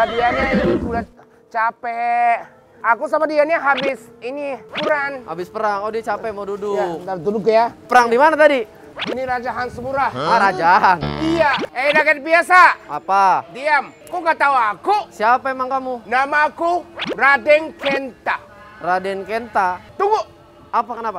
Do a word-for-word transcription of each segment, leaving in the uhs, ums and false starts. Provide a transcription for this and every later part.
Udah Dianya ini udah capek. Aku sama Dianya habis ini perang. Habis perang. Oh dia capek mau duduk. Ya, bentar duduk ya. Perang di mana tadi? Ini Raja Hansmurah. Ah Rajahan. Iya. Eh rakyat biasa. Apa? Diam. Kok nggak tahu aku? Siapa emang kamu? Nama aku Raden Kenta. Raden Kenta. Tunggu. Apa kenapa?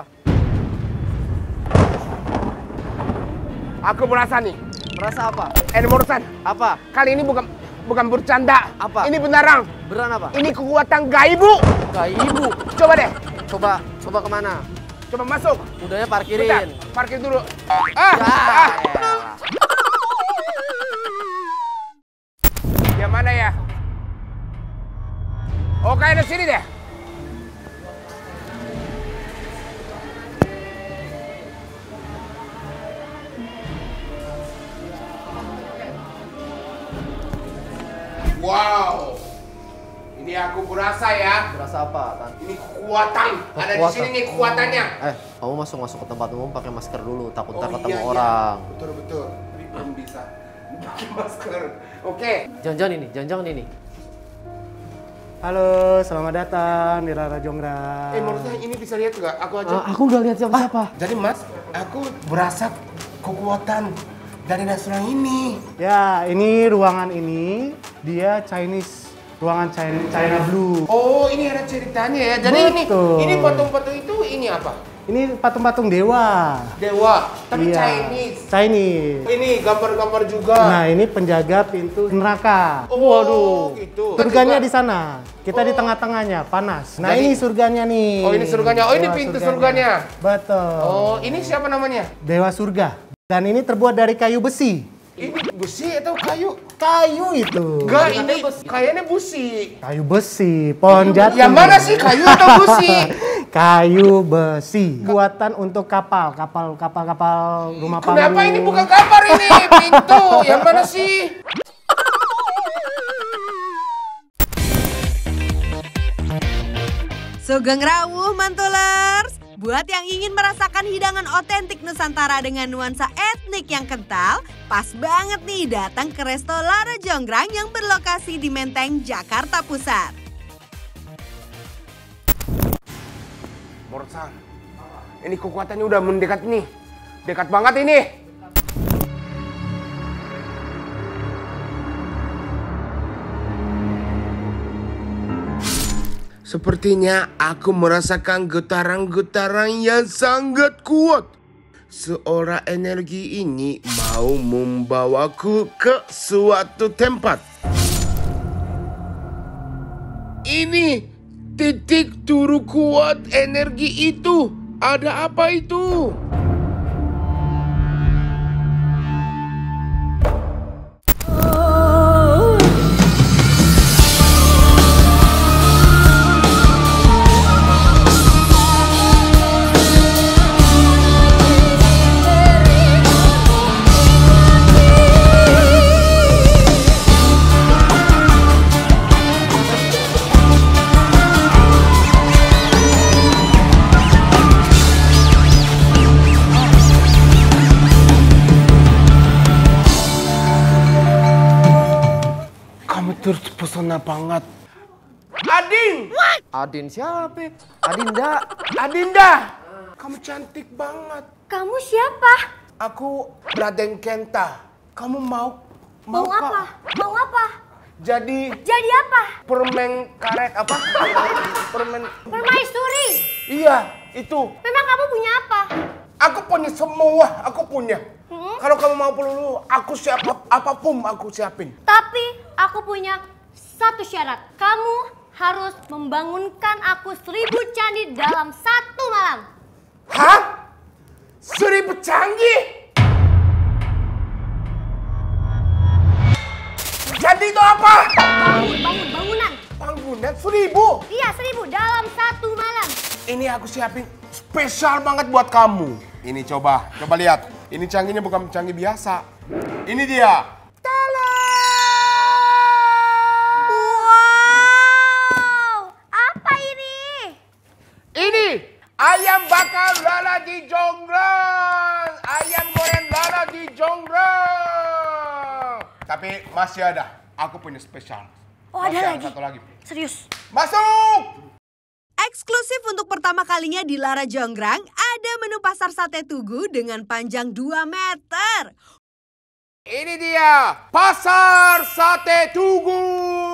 Aku merasa nih. Merasa apa? Eh Morsan. Apa? Kali ini bukan bukan bercanda. Apa? Ini beneran. Beneran apa? Ini kekuatan gaibu. Gaibu. Coba deh. Coba, coba kemana? Coba masuk. Udahnya parkirin. Bentar, parkir dulu. Ah, Ya, ah. elah. Yang mana ya? Oh, kayaknya sini deh. Wow. Ini aku berasa ya. Berasa apa, Tan? Ini kekuatan. Ada di Kekuatan. sini nih kekuatannya. Eh, kamu masuk masuk ke tempat umum pakai masker dulu, takut ntar Oh, ketemu iya, iya. orang. Betul betul. Tapi belum bisa pakai masker. Oke. Jangan-jangan ini, jangan-jangan ini. Halo, selamat datang di Rara Jonggra. Eh, menurutnya ini bisa lihat nggak? Aku aja. Ah, aku udah lihat siapa-siapa. Jadi Mas, aku berasa kekuatan dari restoran ini. Ya, ini ruangan ini dia Chinese, ruangan China, China Blue. Oh, ini ada ceritanya ya. Jadi Betul. ini ini patung-patung itu ini apa? Ini patung-patung dewa. Dewa, tapi Iya, Chinese. Chinese. Ini gambar-gambar juga. Nah, ini penjaga pintu neraka. Oh, waduh, gitu. Surganya Juga. di sana. Kita di Oh. tengah-tengahnya, panas. Nah, Jadi- ini surganya nih. Oh, ini surganya. Oh, ini Dewa pintu surganya. Betul. Oh, ini siapa namanya? Dewa surga. Dan ini terbuat dari kayu besi. Ini besi atau kayu? Kayu itu. Enggak, ini kayaknya busi. Kayu besi, pohon jati. Yang mana sih, kayu atau busi? Kayu besi. Buatan untuk kapal, kapal, kapal, kapal rumah panggung. Kenapa ini bukan kamar ini? Pintu. Yang mana sih? Sugeng rawuh mantulers. Buat yang ingin merasakan hidangan otentik Nusantara dengan nuansa etnik yang kental, pas banget nih datang ke Resto Lara Jonggrang yang berlokasi di Menteng, Jakarta Pusat. Morsan, ini kekuatannya udah mendekat nih. Dekat banget ini. Sepertinya aku merasakan getaran-getaran yang sangat kuat. Seorang energi ini mau membawaku ke suatu tempat. Ini titik turu kuat energi itu. Ada apa itu? Terpesona banget. Adin! Adin siapa? Adinda. Adinda! Kamu cantik banget. Kamu siapa? Aku Raden Kenta. Kamu mau... Mau kah? apa? Mau apa? Jadi... Jadi apa? Permen karet apa? Permen... Permaisuri. Iya, itu. Memang kamu punya apa? Aku punya semua, aku punya. Hmm? Kalau kamu mau peluru, aku siap apapun aku siapin. Tapi aku punya satu syarat. Kamu harus membangunkan aku seribu candi dalam satu malam. Hah? Seribu canggih? Candi itu apa? Bangun, bangun, bangunan. Bangunan seribu? Iya, seribu dalam satu malam. Ini aku siapin spesial banget buat kamu. Ini coba, coba lihat. Ini canggihnya bukan canggih biasa. Ini dia. Tada! Wow, apa ini? Ini ayam bakar Lala di Jonggrang. Ayam goreng Lala di Jonggrang. Tapi masih ada. Aku punya spesial. Oh, ada Masih lagi. Satu lagi. Serius. Masuk! Eksklusif untuk pertama kalinya di Lara Jonggrang, ada menu pasar sate Tugu dengan panjang dua meter. Ini dia, Pasar Sate Tugu.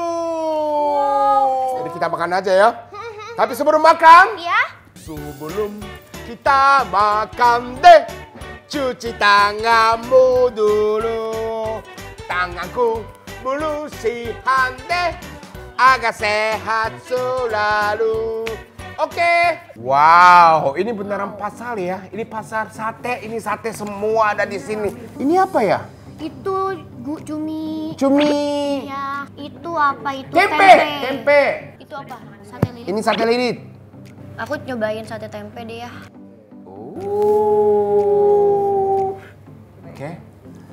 Jadi kita makan aja ya. Tapi sebelum makan, Ya? sebelum kita makan deh, cuci tanganmu dulu. Tanganku belusihan deh, agar sehat selalu. Oke. Wow, ini beneran pasar ya. Ini pasar sate, ini sate semua ada di sini. Ini apa ya? Itu gu cumi. Cumi. Ya, itu apa itu? Tempe, tempe. Itu apa? Sate lilit. Ini sate lilit. Aku nyobain sate tempe deh ya. Oh. Oke.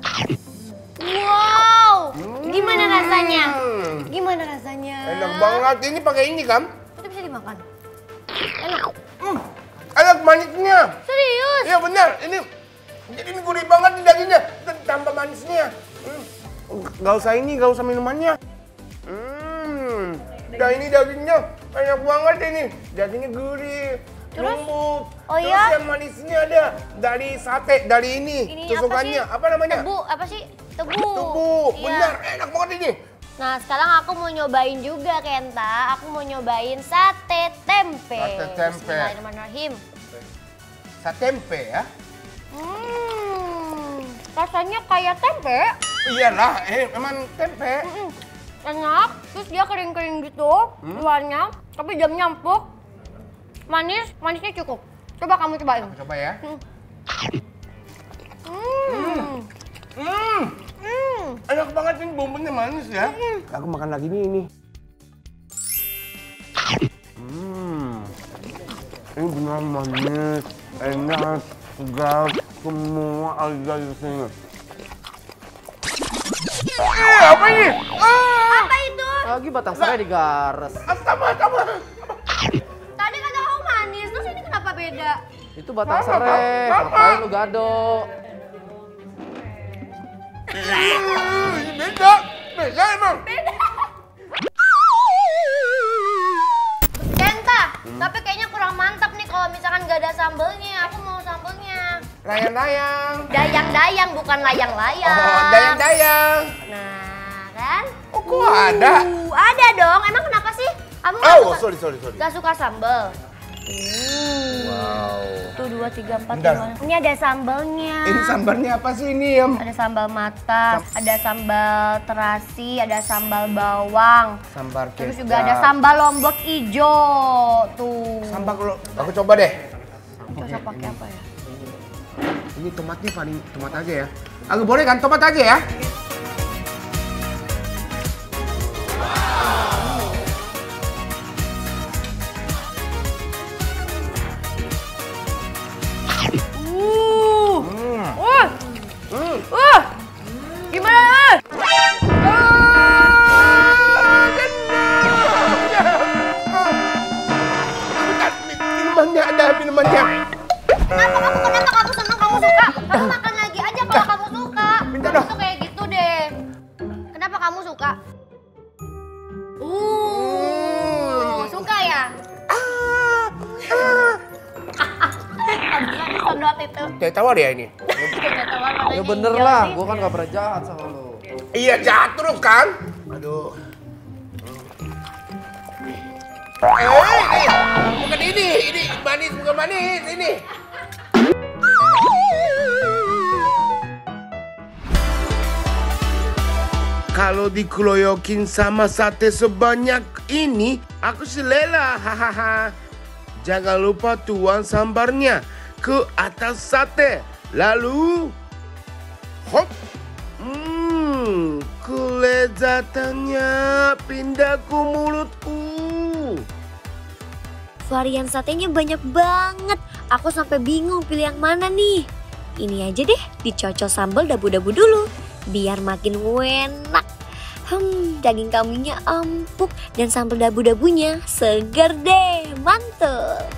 Wow, gimana rasanya? Gimana rasanya? Enak banget. Ini pakai ini kan? Itu bisa dimakan. Enak. Hmm. Enak manisnya. Serius? Iya benar. Ini jadi ini gurih banget nih dagingnya. Tambah manisnya. Hmm. Gak usah ini, gak usah minumannya. Hmm. Dan ini dagingnya enak banget ini. Dagingnya gurih. Terus? Lembut. Oh Terus iya? yang manisnya ada dari sate, dari ini. Ini tusukannya. apa sih? Apa namanya? Tebu, apa sih? Tebu. Tubu. Iya. Benar, enak banget ini. Nah, sekarang aku mau nyobain juga, Kenta. Aku mau nyobain sate tempe. Sate tempe. Bismillahirrahmanirrahim. Sate tempe ya? Hmm, rasanya kayak tempe. Iyalah, eh emang tempe. Mm-mm. Enak, terus dia kering-kering gitu luarnya, tapi dalamnya empuk. Manis, manisnya cukup. Coba kamu cobain. Coba ya. Hmm. Hmm. Hmm. Enak banget ini bumbunya manis ya. Aku makan lagi nih ini. Hmm. Ini benar manis, enak, segar, semua ada di sini. Eh, apa ini? Ah, Apa itu? Lagi batang serai digares. sama, sama. Tadi kata kamu manis, terus ini kenapa beda? Itu batang Apa, serai. apa? Ngapain lu gado? Hmm, beda, beda emang. Kenta, tapi kayaknya kurang mantap nih kalau misalkan gak ada sambelnya. Aku mau sambelnya. Layang-layang. Dayang-dayang, bukan layang-layang. Oh, dayang-dayang. Nah, kan? Oh, kok ada? Uh, ada dong. Emang kenapa sih? Kamu gak Oh, suka, sorry, sorry, sorry. gak suka sambel? Wow. Tuh, dua, tiga, empat, Bentar. lima. Ini ada sambelnya. Ini sambarnya apa sih ini, Em? Ada sambal mata, ada sambal terasi, ada sambal bawang. Sambar kecap. Terus juga ada sambal lombok ijo. Tuh. Sambal kalau aku coba deh. Cocok pakai apa ya? Ini tomatnya paling tomat aja ya. Aku boleh kan tomat aja ya? Uh. Hmm. Uh. Hmm. Uh. Gimana? Uh? Minumannya ada minumannya. Kenapa kamu kenapa kamu senang kamu suka? Kamu makan lagi aja kalau kamu suka. Minta Kamu dong. tuh kayak gitu deh. Kenapa kamu suka? Uh, suka ya? Sedot itu. Kayak tawar ya ini. Ya bener lah, gua kan gak pernah jahat sama lu. Iya jahat terus kan? Aduh. Eh, ini bukan ini, ini manis bukan manis ini. Kalau dikeroyokin sama sate sebanyak ini, aku selera, hahaha. Jangan lupa tuang sambarnya ke atas sate, lalu hop, hmm, kelezatannya pindah ke mulutku. Varian satenya banyak banget. Aku sampai bingung pilih yang mana nih. Ini aja deh, dicocol sambal dabu-dabu dulu. Biar makin enak. Hmm, daging kambingnya empuk dan sambal dabu-dabunya segar deh. Mantul.